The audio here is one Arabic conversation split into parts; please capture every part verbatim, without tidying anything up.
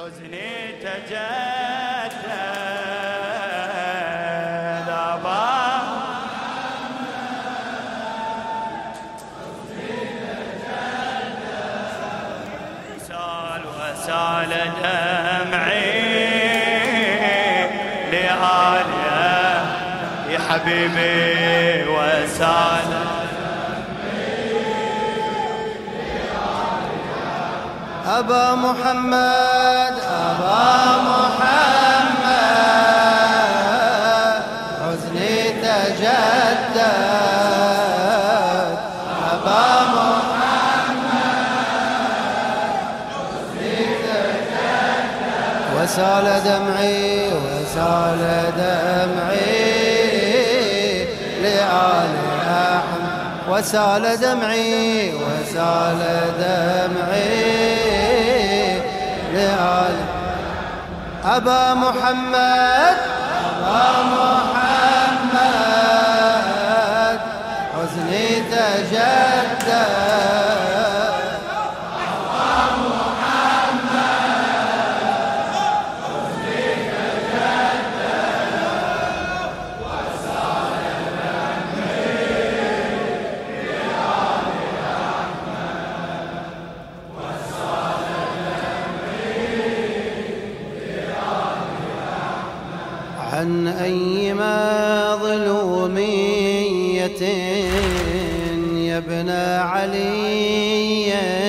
حزني تجدد أبا سال وسال دمعي لآلية يا حبيبي وسال أبا محمد أبا محمد حزني تجدد أبا محمد حزني تجدد وسال دمعي وسال دمعي لآل أحمد وسال دمعي وسال دمعي لآل أبا محمد أبا محمد حزني تجدد أبا محمد حزني تجدد وسال دمعي لآل أحمد وسال عن أي مظلومية يا ابن علي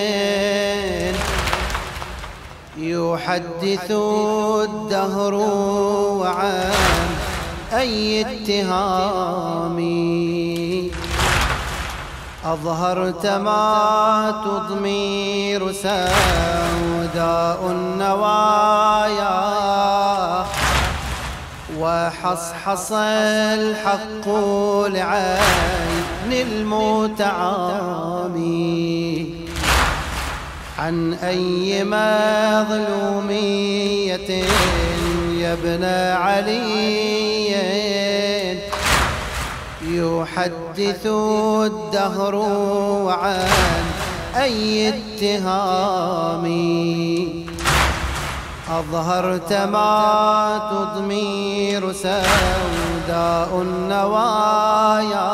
يحدث الدهر وعن أي اتهام أظهرت ما تضمير سوداء النوايا وحصحص الحق لعين المتعامي عن أي مظلومية يا ابن علي يحدث الدهر وعن أي اتهام أظهرت ما تضمير سوداء النوايا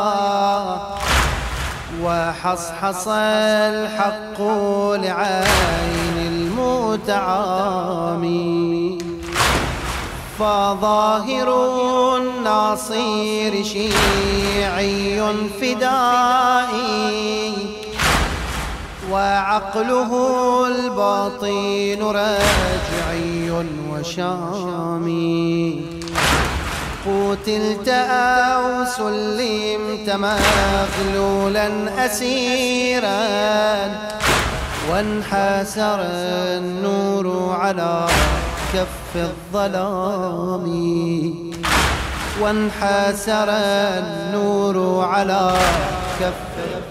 وحصحص الحق لعين المتعامي فظاهر الناصير شيعي فدائي وعقله الباطن رجعي وشامي قتلت أو سلمت مغلولا أسيرا وانحسر النور على كف الظلام وانحسر النور على كف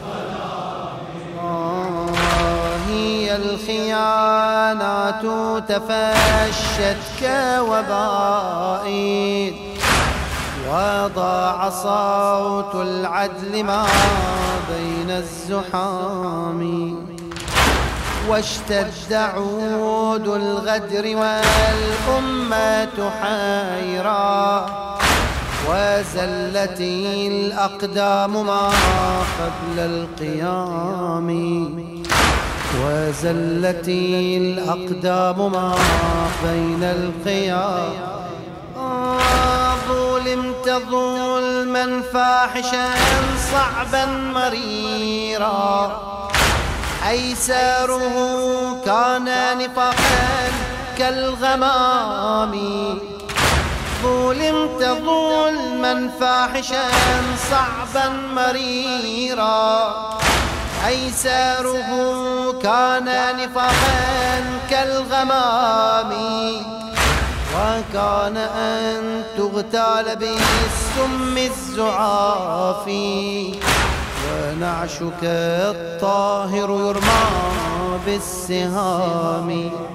الخيانات تفشت كوباء وضاع صوت العدل ما بين الزحام واشتد عود الغدر والأمة حيرا وزلت الأقدام ما قبل القيام وزلت الأقدام ما بين القيام ظلمت ظلما فاحشا صعبا مريرا أيساره كان نفاقا كالغمام ظلمت ظلما فاحشا صعبا مريرا أيساره كان نفاقا كالغمام وكان أن تغتال بالسم الزعافي ونعشك الطاهر يرمى بالسهام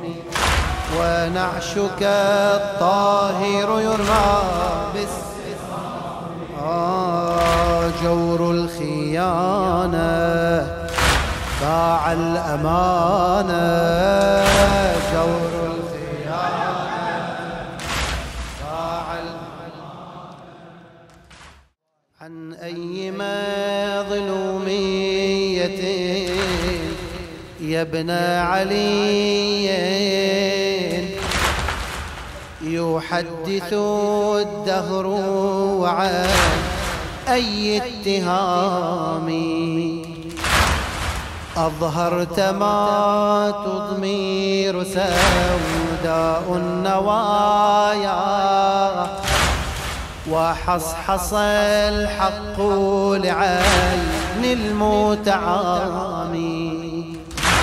ونعشك الطاهر يرمى بالسهام آه جور الخيانة باع الأمانة جور الخيانة يا ابن علي يحدث الدهر وعن أي اتهام أظهرت ما تضمير سوداء النوايا وحصحص الحق لعين المتعامي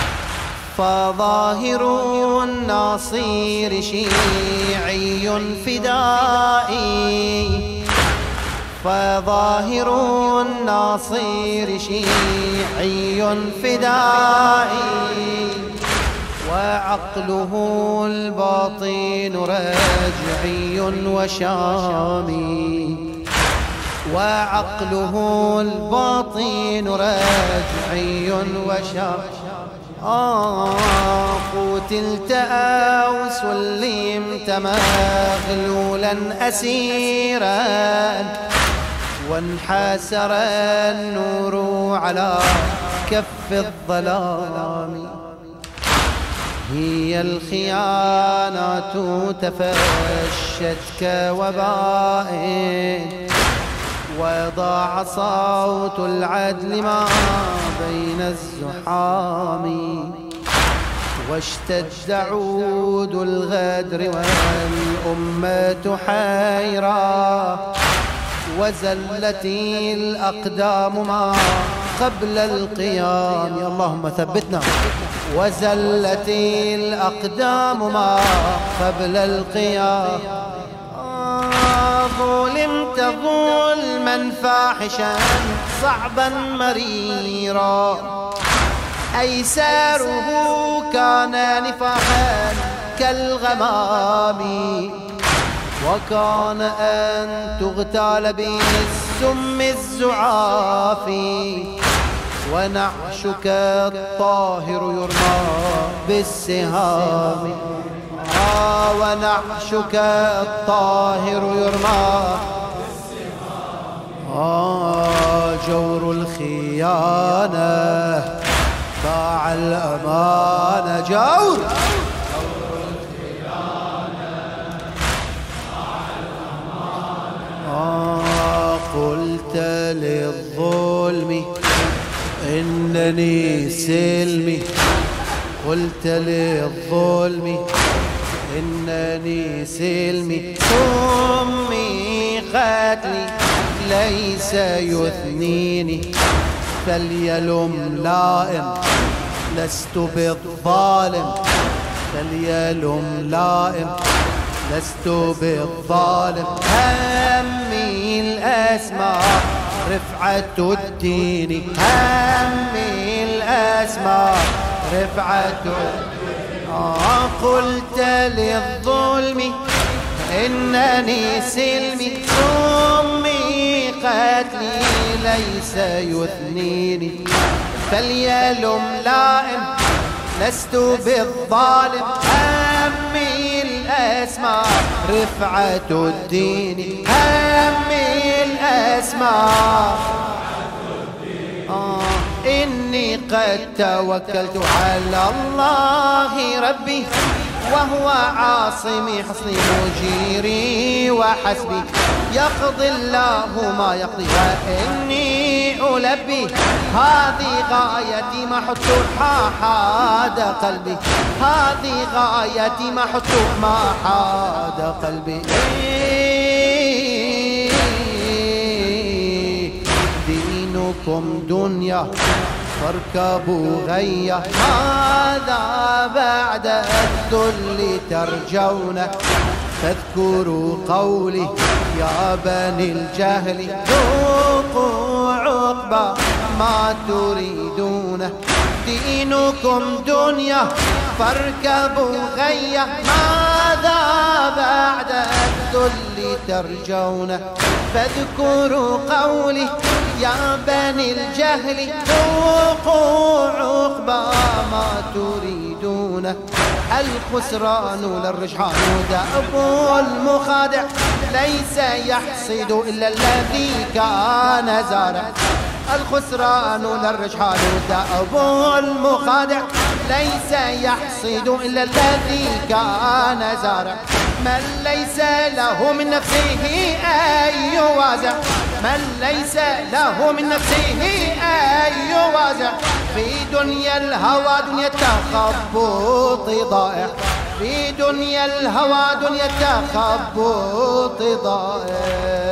فظاهر الناصير شيعي فدائي فظاهر الناصير شيعي فدائي وعقله الباطن رجعي وشامي وعقله الباطن رجعي وشامي آه قتلت أو سلمت مغلولا أسيرا وانحسر النور على كف الظلام هي الخيانات تفشت كوباء وضاع صوت العدل ما بين الزحام واشتد عود الغدر والأمة حيرا وزلت الأقدام ما قبل القيام اللهم ثبتنا وزلت الأقدام ما قبل القيام آه ظلمت ظلما فاحشا صعبا مريرا أيساره كان نفاحا كالغمام وكان أن تغتال بالسم الزعافي ونعشك الطاهر يرمى بالسهام آه ونعشك الطاهر يرمى آه جور الخيانة باع الأمانة جور آه قلت للظلم إنني سلمي قلت للظلم إنني سلمي أمي قتلي ليس يثنيني فليلم لائم لست بالظالم فليلم لائم لست بالظالم همي الأسماء رفعة الدين همي الأسماء رفعة آه قلت للظلم إنني سلمي أمي قتلي ليس يثنيني فليلم لائم لست بالظالم همي الأسماء رفعة الدين همي الأسماء آه إني قد توكلت على الله ربي وهو عاصمي حصني مجيري وحسبي يقضي الله ما يقضي وإني ألبي هذه غايتي ما حدت ما حاد قلبي هذه غايتي ما حدت ما حاد قلبي دينكم دنيا فاركبوا غية هذا بعد الذل ترجون فاذكروا قولي يا بني الجهل ذوقوا عقبى ما تريدون دينكم دنيا فاركبوا غية ماذا بعد الذل ترجون فاذكروا قولي يا بني الجهل ذوقوا عقبى ما تريدون الخسران للرجحان دأب المخادع ليس يحصد إلا الذي كان زارع الخسران للرجحان دأب المخادع، ليس يحصد إلا الذي كان زارع. من ليس له من نفسه أي وازع، من ليس له من نفسه أي وازع، في دنيا الهوى دنيا التخبط ضائع، في دنيا الهوى دنيا التخبط ضائع.